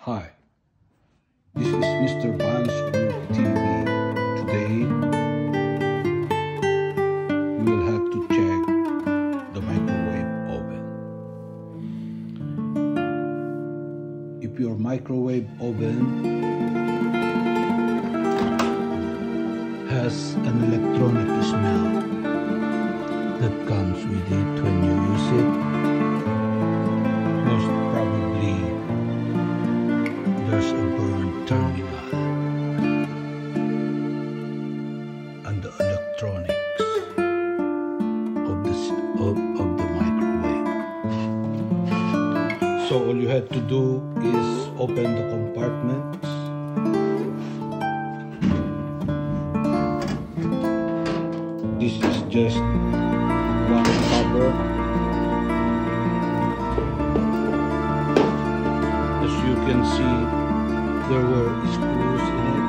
Hi, this is MrVanSSGroupTV. Today, we will have to check the microwave oven. If your microwave oven has an electronic smell that comes with it when you use it, most probably there's a burn terminal and the electronics of the microwave. So all you have to do is open the compartments. This is just one cover. As you can see, there were screws in it.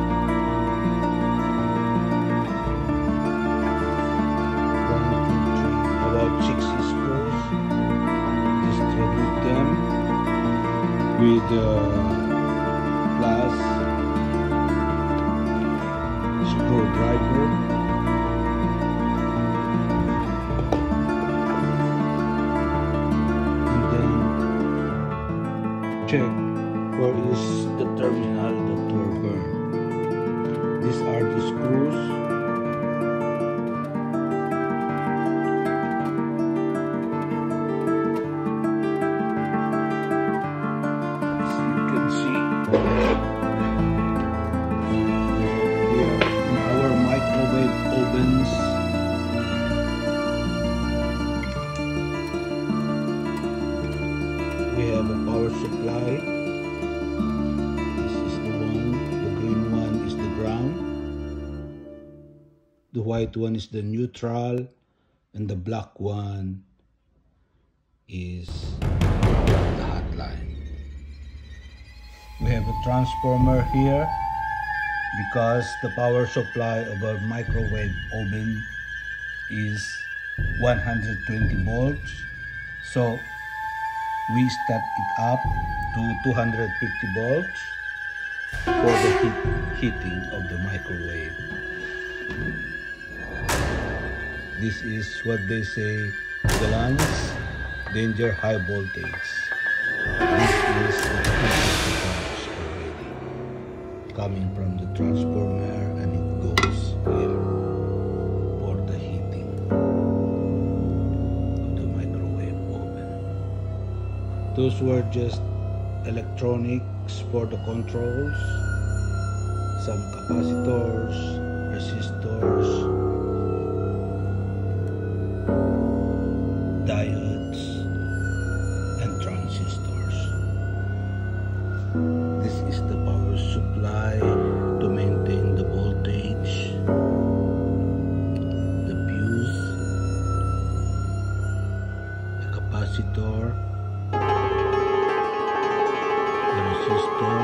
One, two, three, about 6 screws. Distribute them with plus screwdriver. And then check where is the terminal that were burned. These are the screws. As you can see, here in our microwave ovens, we have a power supply. The white one is the neutral, and the black one is the hot line. We have a transformer here because the power supply of our microwave oven is 120 volts. So we step it up to 250 volts for the heating of the microwave. This is what they say, gallons, danger, high voltage. This is the voltage already coming from the transformer, and it goes here for the heating of the microwave oven. Those were just electronics for the controls, some capacitors, resistors, diodes, and transistors. This is the power supply to maintain the voltage, the fuse, the capacitor, the resistor,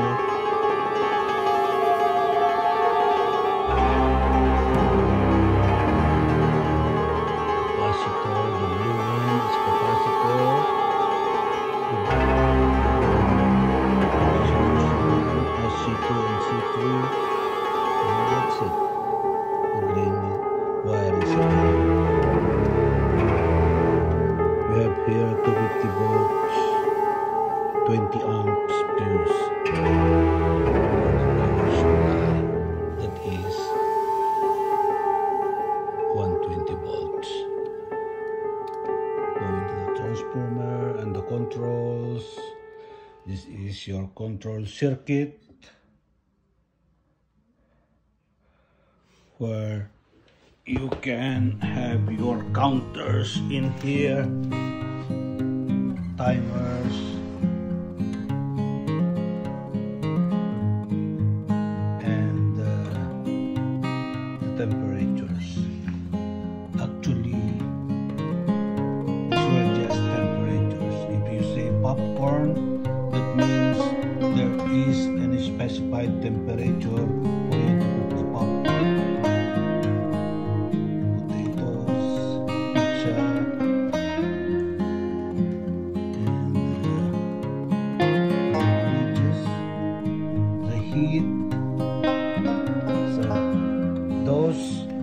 here 250 volts, 20 amps fuse. That is 120 volts. Going to the transformer and the controls. This is your control circuit where you can have your counters in here, timers, and the temperatures. Actually, these were just temperatures. If you say popcorn, that means there is any specified temperature for you to cook the popcorn. And speed. So those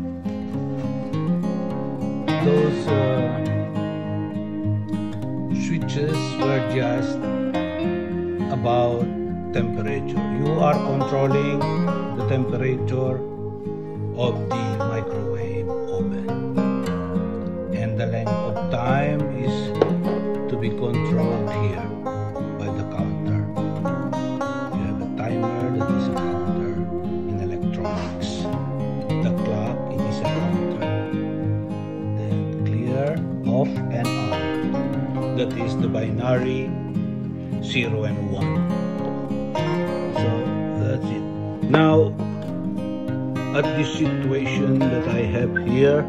switches were just about temperature. You are controlling the temperature of the microwave oven, and the length of time is to be controlled here by the counter. You have a timer, that is a counter in electronics. The clock, it is a counter. Then clear, off and on. That is the binary 0 and 1. So that's it. Now, at this situation that I have here,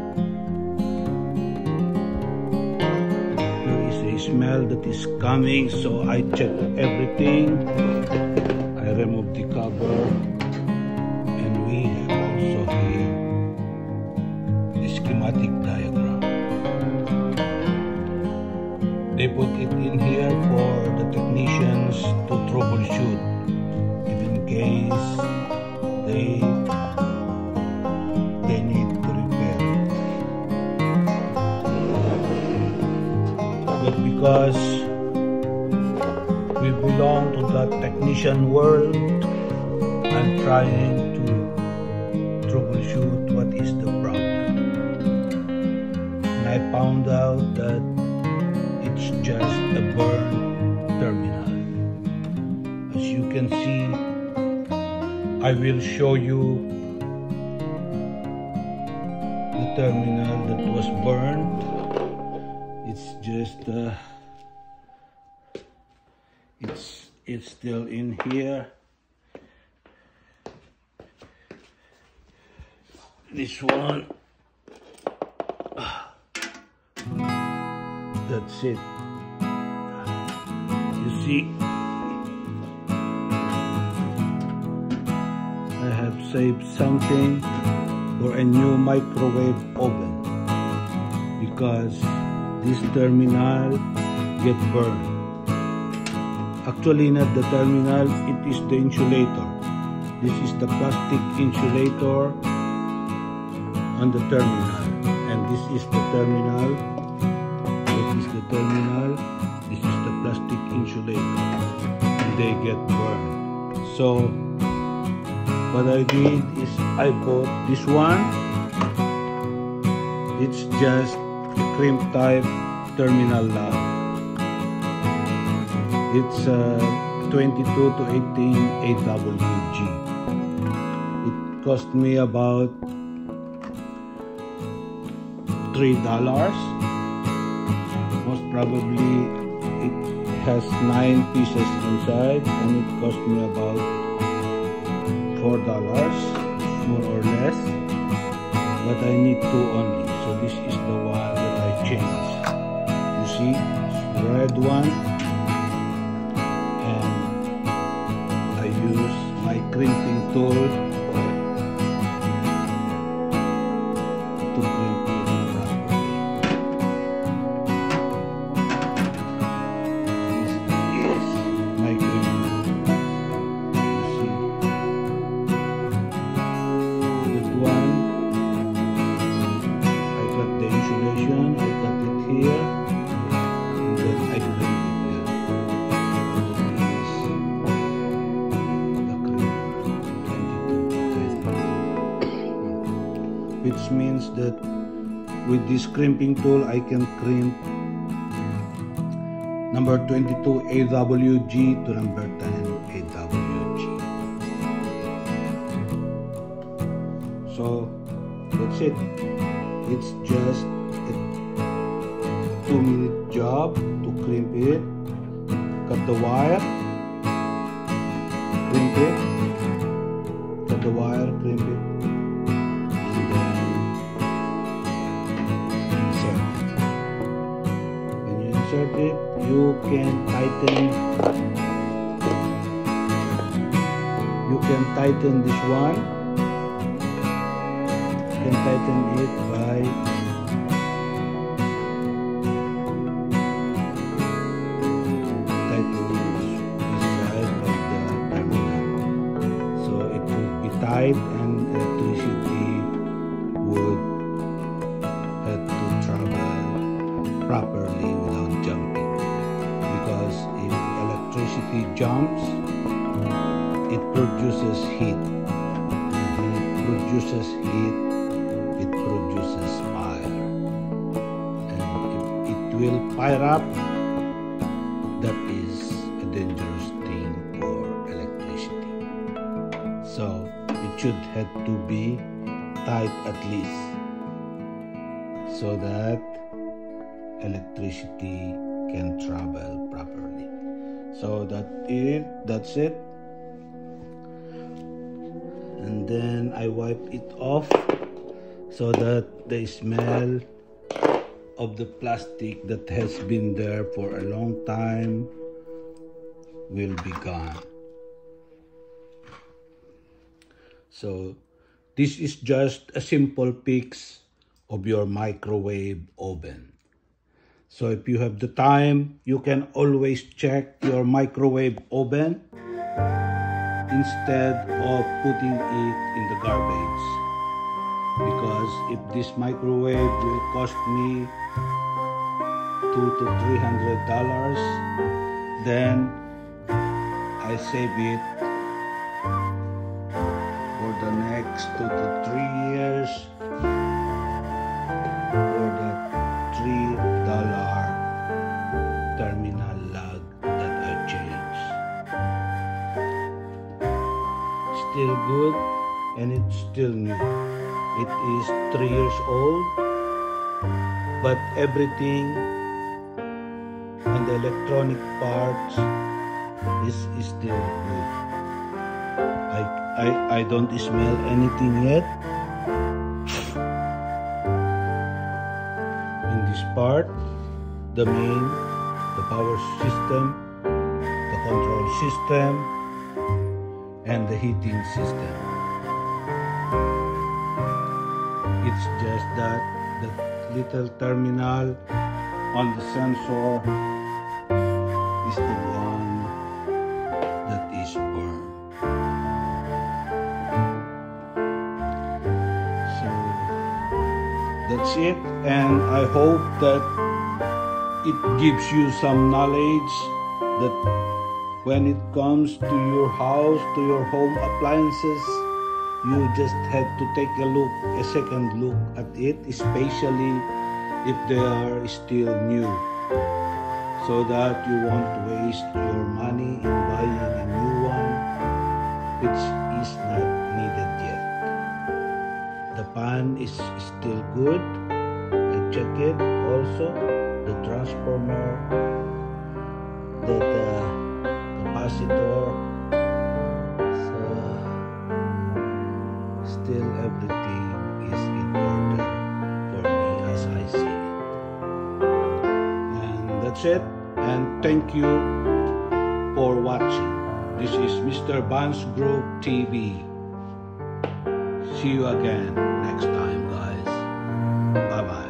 there is a smell that is coming, so I check everything. I remove the cover, and we have also here the schematic diagram. They put it in here for the technicians to troubleshoot, if in case they need to repair. But because we belong to the technician world, I'm trying to troubleshoot what is the problem. And I found out that it's just a burn terminal. As you can see, I will show you the terminal that was burned. It's just it's still in here. This one, that's it. You see, I have saved something for a new microwave oven, because this terminal get burned. Actually, not the terminal, it is the insulator. This is the plastic insulator on the terminal, and this is the terminal. This is the terminal. This is the plastic insulator, and they get burned. So what I did is I bought this one. It's just a crimp type terminal lock. It's 22 to 18 AWG. It cost me about $3. Most probably it has 9 pieces inside, and it cost me about $4, more or less. But I need 2 only, so this is the one that I changed. You see, it's the red one. I use my crimping tool to crimp it properly. This is my crimping tool. You see, that one, I cut the insulation, I cut it here, and then I crimp it there. Which means that with this crimping tool I can crimp number 22 AWG to number 10 AWG. So that's it. It's just a 2-minute job to crimp it. Cut the wire, crimp it, cut the wire, crimp it. Insert it, you can tighten this one. You can tighten it by tightening this side of the terminal. So tight and electricity would have to travel properly without jumping. Because if electricity jumps, it produces heat. When it produces heat, it produces fire. And if it will fire up, that is a dangerous thing for electricity. So it should have to be tight at least, so that electricity can travel properly. So that's it. And then I wipe it off so that the smell of the plastic that has been there for a long time will be gone. So this is just a simple fix of your microwave oven. So if you have the time, you can always check your microwave oven instead of putting it in the garbage. Because if this microwave will cost me $200 to $300, then I save it for the next 2 to 3 years for the $3 terminal lug that I changed. Still good, and it's still new. It is 3 years old, but everything on the electronic parts is still good. I don't smell anything yet in this part. The main, the power system, the control system, and the heating system. It's just that the little terminal on the sensor is the one that is burned. So that's it, and I hope that it gives you some knowledge that when it comes to your house, to your home appliances, you just have to take a second look at it, especially if they are still new, so that you won't waste your money in buying a new one which is not needed yet. The pan is still good. I check it also. The transformer, the capacitor, so still everything is in order for me as I see it. And that's it, and thank you for watching. This is MrVanSSGroupTV. See you again next time, guys. Bye bye.